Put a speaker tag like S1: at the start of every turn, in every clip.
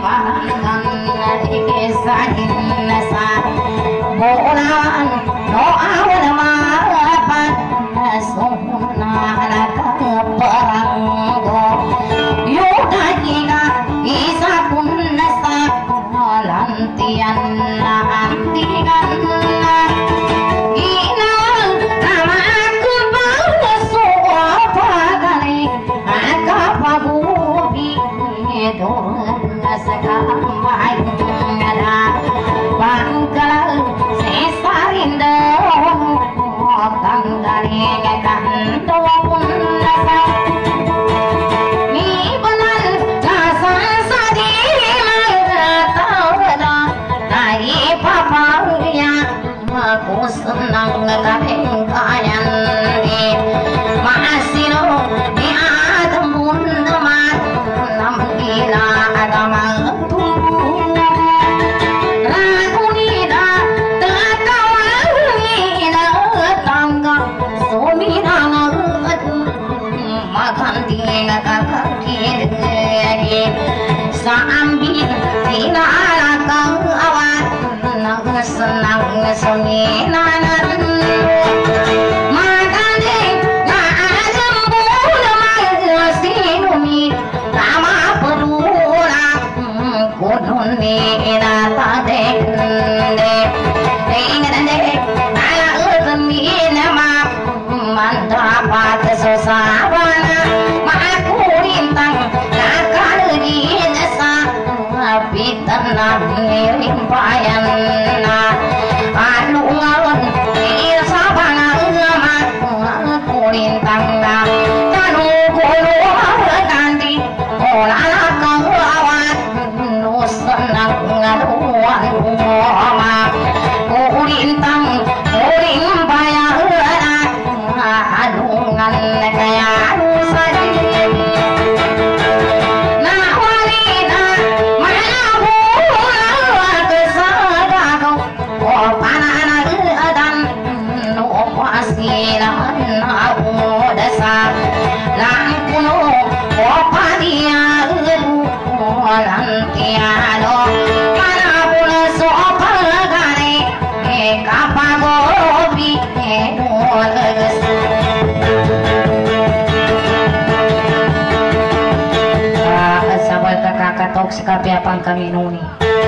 S1: Sekapiapan kami nuni.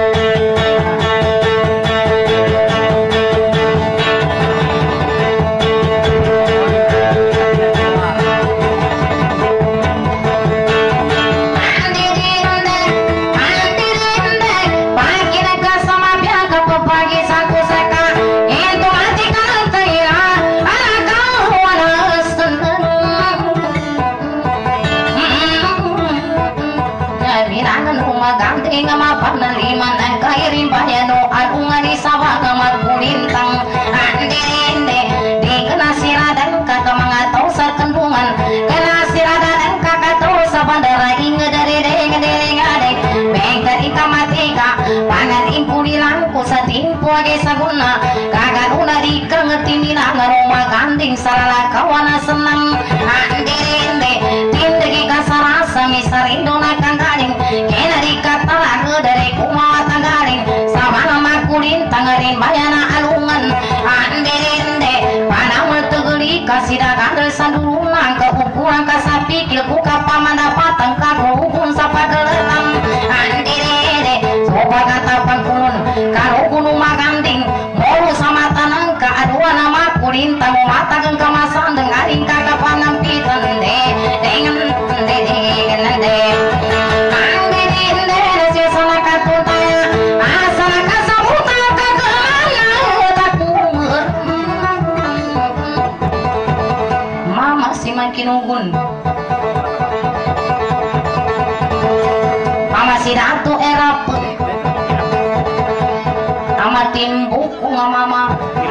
S1: Kagaduna di kengetimina ngaroma ganding salala kawana senang andirinde tindegi kasarasa misarindona kanggaling kena dikatalan dari kumawa tanggaling sama nama kulin tangarin bayana alungan andirinde panamul tegeli kasidagan sandurunang keukuran kasapikil buka pamana patang kaguhukun sapageletang andirinde sopa kata pangkulun karo gunung maganding molu sama tanang keadua nama kulintang mata geng kemasan dengaring kakak panampitan de dengan de nasi sana katuntaya asana kasabuta kagana takumur mama si makin ugun mama si ratu erap timbuku mama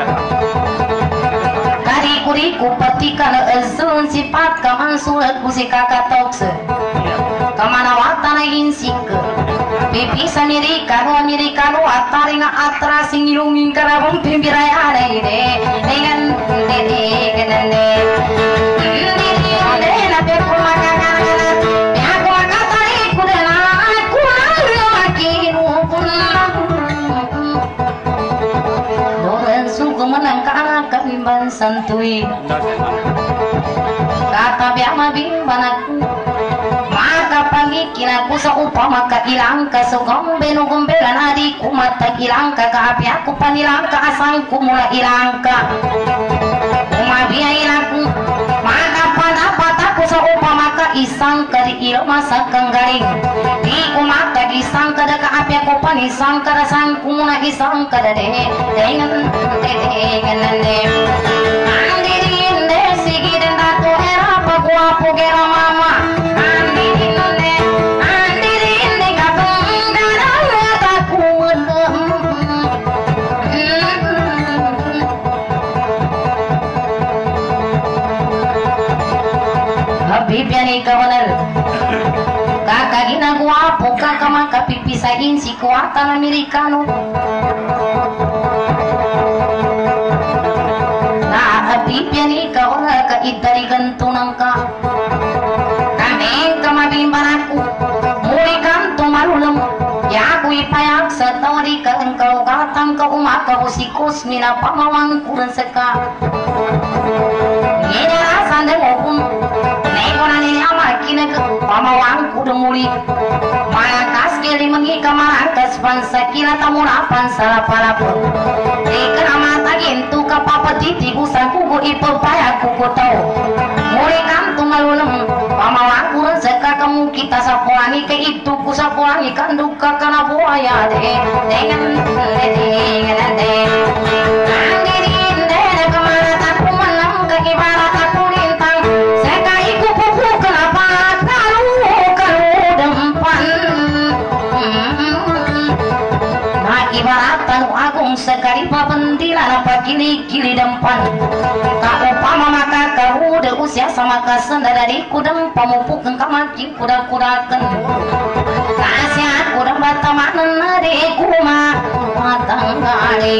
S1: kari kuriku petikan ezun sifat kaman surat kusi kakak tokse kamana watana insik pipi saniri kanu ataringa atra singilungin karabung pimpirai ada ide dengan dede nabe kumaka kana aku makatari kudena aku santui kata biama bimbanaku maka pangikin aku sa upama ka ilang ka sugom benugumbelan adiku mata ilang ka kaapi aku panilang ka asangku mula ilang ka umabia ilaku maka padapat aku sa upama ka isang ka di ilo masa kenggaling di kumata isang ka da kaapi aku panisang ka da sangku mula isang ka da dengan andirin de sigi den datu era paguapo gera mama Bibiani kawanar kakak gina gua puka kama kapipisain si kuatan Amerikano nah bibiani kawanar ka itari gantunang ka kameng kamabimbanaku muli kanto malulam ya aku ipayak sa tawari ka engkau katang ka umaka usikos mina pamawang kurang seka ngena rasan de mopun nani amakin ke pamawang kudu muli malakas keli mengi kamarankas pansa kila tamuna pansa lapalapun ikan amata gintu kapapa titi busan kuku ipupaya kuku tau muli kantu malulem pamawang kurang seka kamu kita sapuangi ke itu ku sapuangi kan duka kana buaya dengan kemaratan ku menang ke ibarat aku lintang seka iku pupu kenapa kalu dempan nah ibaratan agung sekali papendilan apa kili dempan kau upama maka kau udah usia sama kasenda dari kudem pamupuk engkau maki kuda-kudakan kasih aku udah batamanan dari kuma matang kali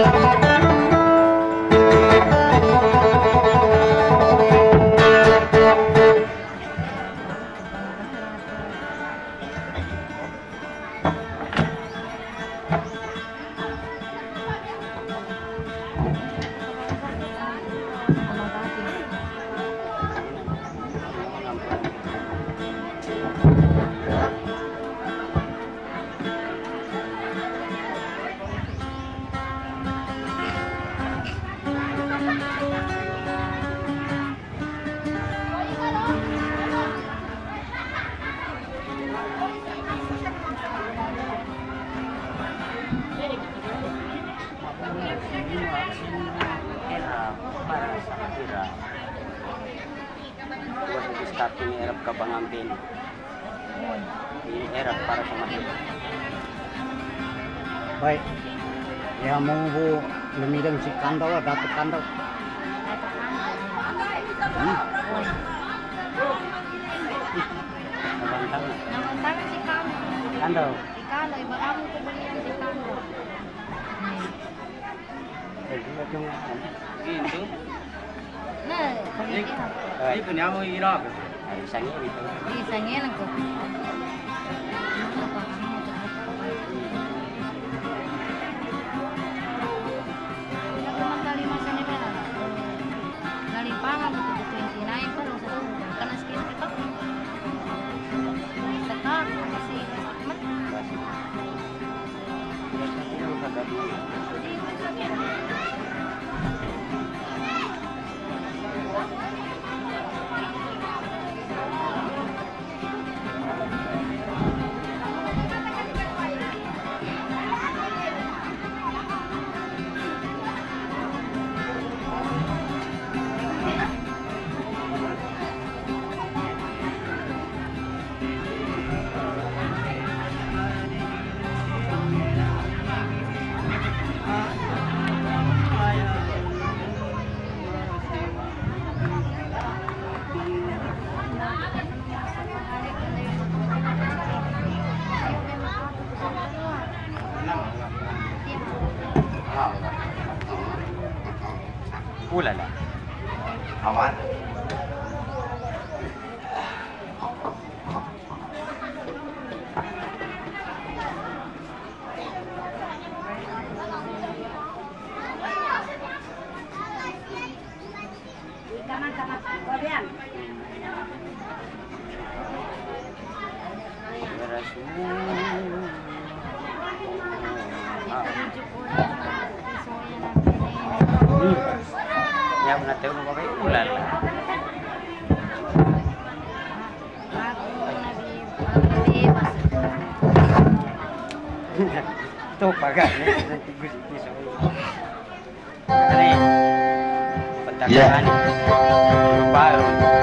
S2: Ini erap ka pangampin. Ini erap para sa mahirap. Baik. Ya mau lumidang si kandaw, dapat kandaw.
S1: Namantangan si
S2: kandaw.
S1: Ikano, iba kamo ko balian si kandaw.
S2: Gitu.
S1: Nah,
S2: Ay, punya mo irap. Ay, sangin ito.
S1: Isangin lang ko. Nalimpangan ko 29 pa lang sa kanas kaya kita. Sekat kasi mat.
S2: Ulala.
S3: Aman.
S2: Ya benar tahu mau pakai ular. Tuh pakai nanti gusti soalnya. Ini pentakan baru.